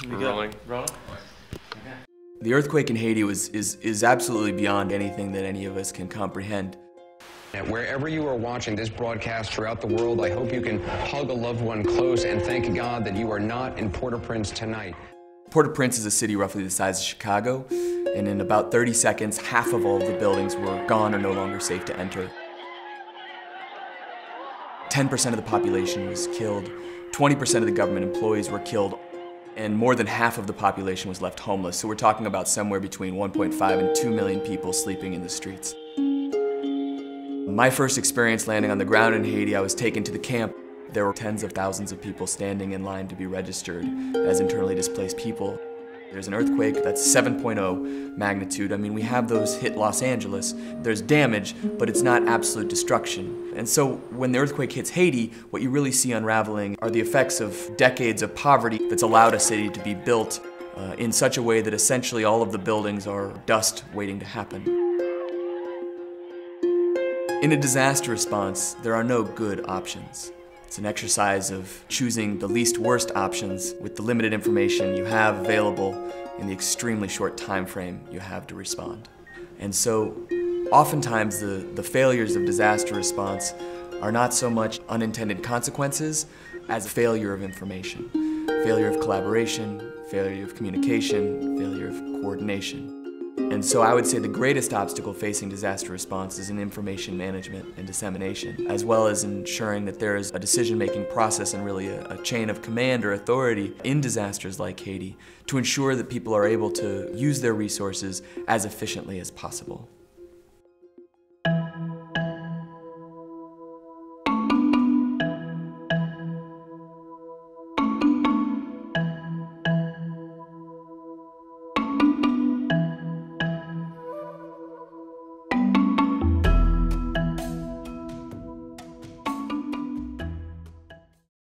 Rolling. The earthquake in Haiti is absolutely beyond anything that any of us can comprehend. Wherever you are watching this broadcast throughout the world, I hope you can hug a loved one close and thank God that you are not in Port-au-Prince tonight. Port-au-Prince is a city roughly the size of Chicago, and in about 30 seconds, half of all of the buildings were gone or no longer safe to enter. 10% of the population was killed, 20% of the government employees were killed, and more than half of the population was left homeless. So we're talking about somewhere between 1.5 and 2 million people sleeping in the streets. My first experience landing on the ground in Haiti, I was taken to the camp. There were tens of thousands of people standing in line to be registered as internally displaced people. There's an earthquake that's 7.0 magnitude. I mean, we have those hit Los Angeles. There's damage, but it's not absolute destruction. And so when the earthquake hits Haiti, what you really see unraveling are the effects of decades of poverty that's allowed a city to be built in such a way that essentially all of the buildings are dust waiting to happen. In a disaster response, there are no good options. It's an exercise of choosing the least worst options with the limited information you have available in the extremely short time frame you have to respond. And so, oftentimes the failures of disaster response are not so much unintended consequences as a failure of information. Failure of collaboration, failure of communication, failure of coordination. And so I would say the greatest obstacle facing disaster response is in information management and dissemination, as well as ensuring that there is a decision-making process and really a chain of command or authority in disasters like Haiti to ensure that people are able to use their resources as efficiently as possible.